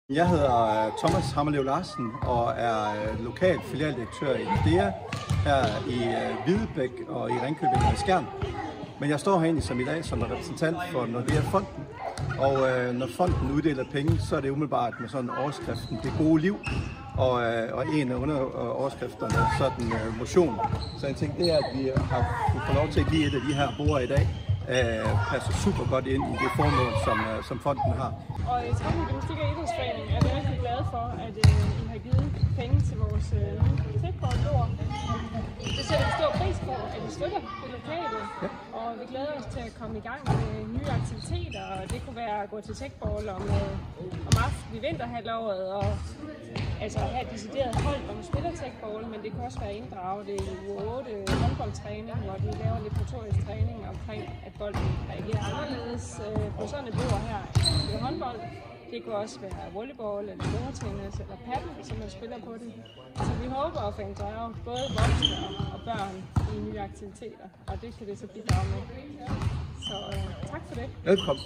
Jeg hedder Thomas Hammerlev Larsen og er lokal filialdirektør i Nordea her i Hvidebæk og i Ringkøbing og i Skjern. Men jeg står herinde som i dag som repræsentant for Nordea-fonden, og når fonden uddeler penge, så er det umiddelbart med sådan overskriften Det Gode Liv, og en af overskrifterne er sådan motion. Så jeg tænkte, det er, at vi har fået lov til at give et af de her borde i dag. Passer super godt ind i det formål, som fonden har. Og i Træning Gymnastik og Idrætsforening er vi rigtig glade for, at I har givet penge til vores tekboldbord. Det sætter vi stor pris på, at I støtter det lokale, og vi glæder os til at komme i gang med nye aktiviteter. Det kunne være at gå til tekbold om aftenen i vinterhalvåret, og altså have et decideret hold, hvor man spiller tekbold, men det kan også være inddraget i uge 8 håndboldtræning, hvor vi laver lidt motorisk træning omkring, at bolden reagerer anderledes på sådan et bord her ved håndbold. Det kunne også være volleyball eller bordtennis eller paddle, som man spiller på det. Så vi håber at få inddraget både voksne og børn i nye aktiviteter, og det kan det så bidrage med. Så tak for det. Velkommen.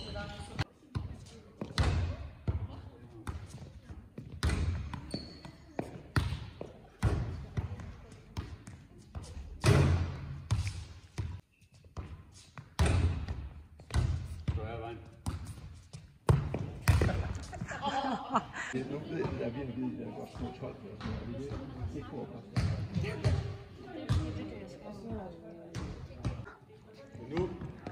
Nu ved jeg, at vi har godt små 12 og sådan noget. Det går godt. Nu.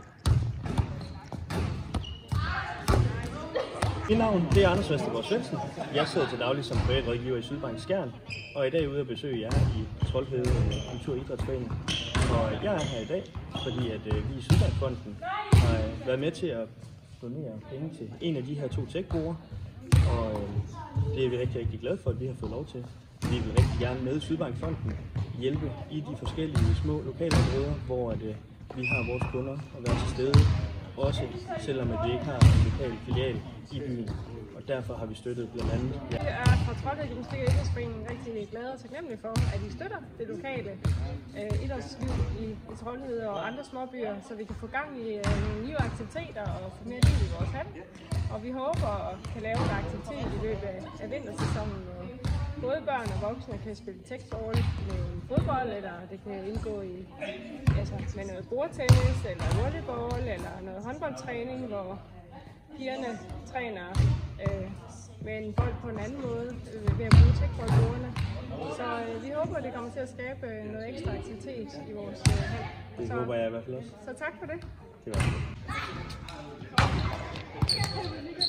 Mit navn det er Anders Vestergaard Svendsen. Jeg sidder til daglig som privatrådgiver i Sydbank Skjern, og i dag er ude at besøge jer i Troldhede Kultur- og Idrætsforening. Og jeg er her i dag, fordi at vi i Sydbankfonden har været med til at donere penge til en af de her 2 techborde. Og det er vi rigtig, rigtig glade for, at vi har fået lov til. Vi vil rigtig gerne med Sydbankfonden hjælpe i de forskellige små lokalområder, hvor vi har vores kunder og være til stede, også selvom vi ikke har en lokal filial i byen. Og derfor har vi støttet blandt andet. Vi er fra Troldhede Gymnastik og Idrætsforening rigtig glade og taknemmelige for, at I støtter det lokale idrætsliv i Troldhede og andre småbyer, så vi kan få gang i nogle nye aktiviteter og få mere liv i vores hal. Og vi håber at kan lave en aktivitet i løbet af vintersæsonen, hvor både børn og voksne kan spille tekbold med fodbold, eller det kan indgå i med noget bordtennis, eller volleyball, eller noget håndboldtræning, hvor pigerne træner med en bold på en anden måde ved at bruge tekboldbordene. Så vi håber, at det kommer til at skabe noget ekstra aktivitet i vores hal. Det håber jeg i hvert fald også. Så tak for det. Det var det.